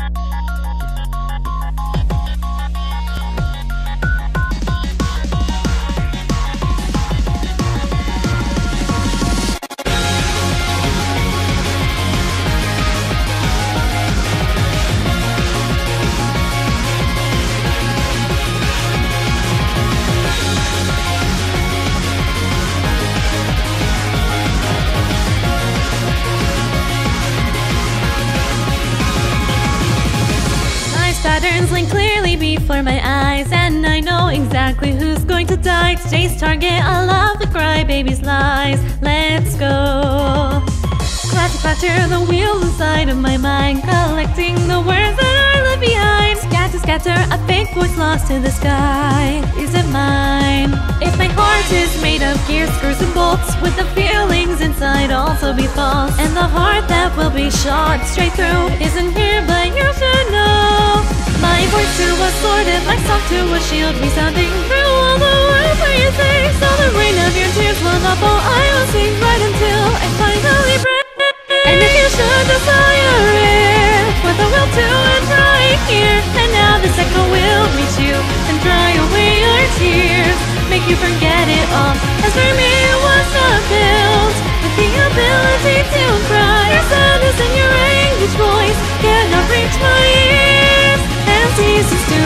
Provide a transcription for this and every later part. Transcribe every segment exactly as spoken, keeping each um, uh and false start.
Patterns link clearly before my eyes, and I know exactly who's going to die. Today's target, I love the crybabies' lies. Let's go. Clatter, clatter, the wheels inside of my mind, collecting the words that are left behind. Scatter, scatter, a fake voice lost in the sky. Is it mine? If my heart is made of gears, screws, and bolts, would the feelings inside also be false? And the heart that will be shot straight through isn't here, but you should know. My voice to a sword and my song to a shield, resounding through all the words where you say. So the rain of your tears will not fall, I will sing right until I finally break. And if you should desire it, with the will to and right here and now, this echo will reach you and dry away your tears, make you forget it all. As for me, it was not built with the ability to cry. Your sadness and your anguished voice cannot reach my ears and ceases to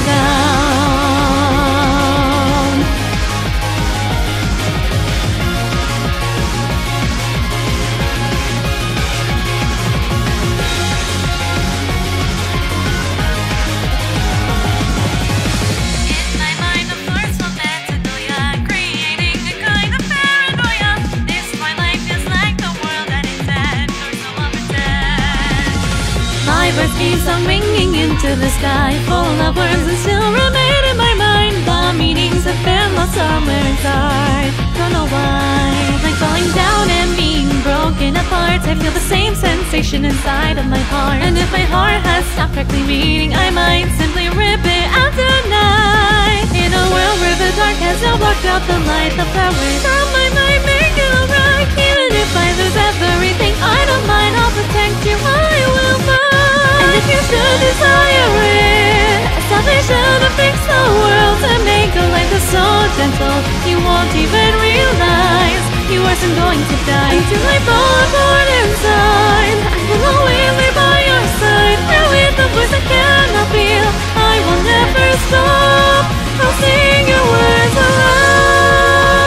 resound. In my mind, of course, will metanoia, creating a kind of paranoia. This my life is like the world that is dead, nor so of it dead. My birth keeps on ringing into the sky, full of words that still remain in my mind. The meanings have been lost somewhere inside, don't know why. Like falling down and being broken apart, I feel the same sensation inside of my heart. And if my heart has stopped correctly beating, I might simply rip it out tonight. In a world where the dark has now blocked out the light, the flowers from my mind make it alright. Even if I lose everything, I don't mind, I'll protect you, I will fight. And if you should desire it, a salvation to fix the world, to make a life that's so gentle you won't even realize you are soon going to die. Until I fall apart inside, I will always be by your side. And with the voice I cannot feel, I will never stop. I'll sing your words aloud.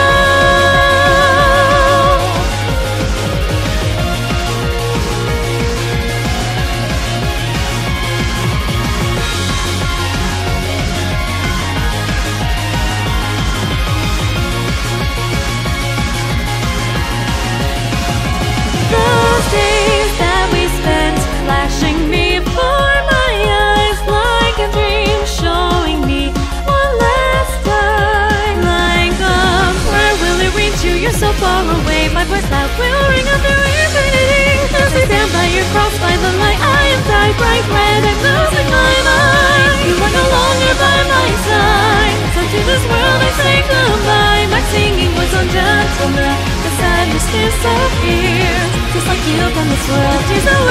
Those days that we spent flashing before my eyes like a dream, showing me one last time. Like a where will it reach you? You're so far away. My voice loud will ring up through infinity. As I stand by your cross, by the light, I am dyed bright red. I'm losing my mind. You are no longer by my side. So to this world I say goodbye. My singing voice on gentle note, the sadness disappears. Just like you from this world, tears